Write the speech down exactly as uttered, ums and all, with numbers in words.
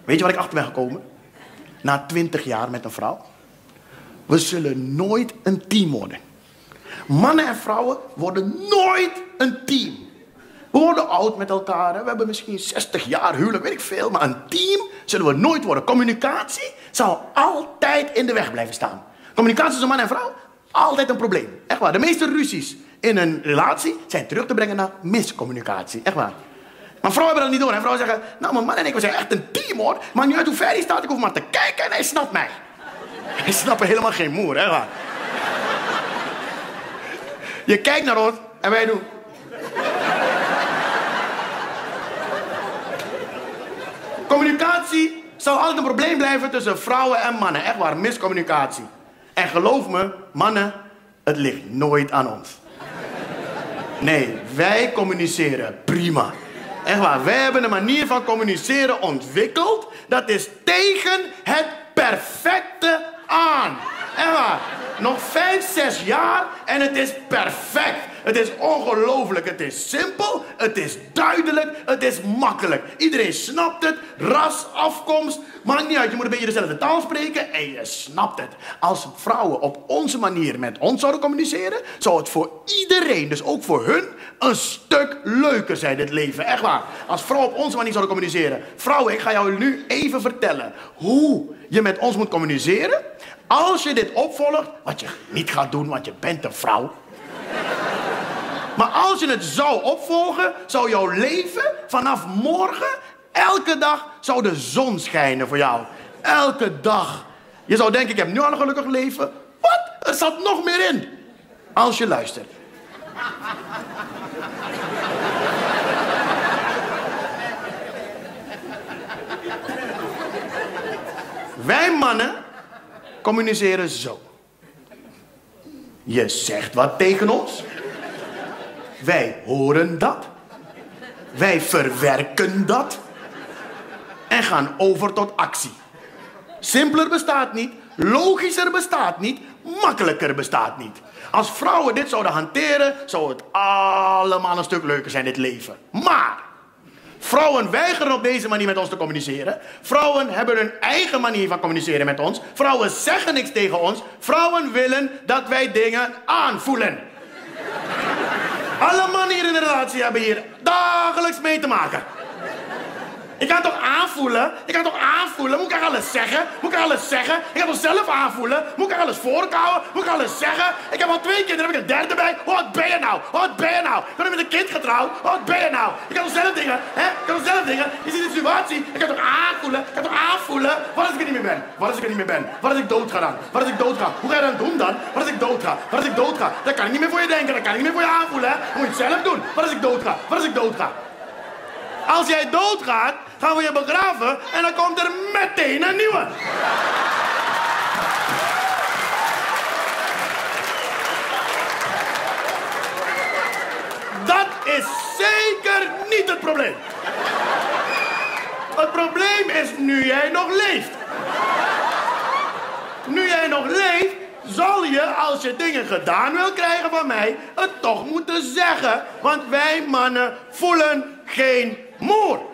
Weet je wat ik achter ben gekomen? Na twintig jaar met een vrouw. We zullen nooit een team worden. Mannen en vrouwen worden nooit een team. We worden oud met elkaar. Hè? We hebben misschien zestig jaar huwelijk, weet ik veel. Maar een team zullen we nooit worden. Communicatie zal altijd in de weg blijven staan. Communicatie tussen man en vrouw, altijd een probleem. Echt waar. De meeste ruzies in een relatie zijn terug te brengen naar miscommunicatie. Echt waar. Maar vrouwen hebben dat niet door. En vrouwen zeggen, nou mijn man en ik, we zijn echt een team hoor. Maakt niet uit hoe ver hij staat, ik hoef maar te kijken en hij snapt mij. Hij snapt helemaal geen moer, hè waar. Je kijkt naar ons en wij doen. Communicatie zal altijd een probleem blijven tussen vrouwen en mannen. Echt waar, miscommunicatie. En geloof me, mannen, het ligt nooit aan ons. Nee, wij communiceren prima. Echt waar, wij hebben een manier van communiceren ontwikkeld. Dat is tegen het perfecte aan. Echt waar, nog vijf, zes jaar en het is perfect. Het is ongelooflijk, het is simpel, het is duidelijk, het is makkelijk. Iedereen snapt het, ras, afkomst, maakt niet uit. Je moet een beetje dezelfde taal spreken en je snapt het. Als vrouwen op onze manier met ons zouden communiceren, zou het voor iedereen, dus ook voor hun, een stuk leuker zijn, dit leven. Echt waar. Als vrouwen op onze manier zouden communiceren. Vrouwen, ik ga jou nu even vertellen hoe je met ons moet communiceren. Als je dit opvolgt, wat je niet gaat doen, want je bent een vrouw. Maar als je het zou opvolgen, zou jouw leven vanaf morgen, elke dag, zou de zon schijnen voor jou. Elke dag. Je zou denken, ik heb nu al een gelukkig leven. Wat? Er zat nog meer in. Als je luistert. Wij mannen communiceren zo. Je zegt wat tegen ons. Wij horen dat. Wij verwerken dat. En gaan over tot actie. Simpeler bestaat niet. Logischer bestaat niet. Makkelijker bestaat niet. Als vrouwen dit zouden hanteren, zou het allemaal een stuk leuker zijn, dit leven. Maar vrouwen weigeren op deze manier met ons te communiceren. Vrouwen hebben hun eigen manier van communiceren met ons. Vrouwen zeggen niks tegen ons. Vrouwen willen dat wij dingen aanvoelen. Alle mannen hier in de relatie hebben hier dagelijks mee te maken. Ik kan toch aanvoelen? Ik kan toch aanvoelen? Moet ik er alles zeggen? Moet ik er alles zeggen? Ik kan toch zelf aanvoelen? Moet ik er alles voorkouwen? Moet ik er alles zeggen? Ik heb al twee kinderen, heb ik een derde bij. Wat ben je nou? Wat ben je nou? Ik ben met een kind getrouwd. Wat ben je nou? Ik kan toch zelf dingen? Hè? Ik kan toch zelf dingen? Je ziet de situatie. Ik kan toch aanvoelen? Ik kan toch aanvoelen? Wat als ik er niet meer ben? Wat als ik er niet meer ben? Wat als ik dood ga dan? Wat als ik dood ga? Hoe ga je dat doen dan? Wat als ik dood ga? Wat als ik dood ga? Dat kan ik niet meer voor je denken. Dat kan ik niet meer voor je aanvoelen. Hè? Dan moet je het zelf doen. Wat als ik dood ga? Wat als ik dood ga? Als jij doodgaat, gaan we je begraven en dan komt er meteen een nieuwe. Dat is zeker niet het probleem. Het probleem is nu jij nog leeft. Nu jij nog leeft, zal je, als je dingen gedaan wil krijgen van mij, het toch moeten zeggen. Want wij mannen voelen geen moer.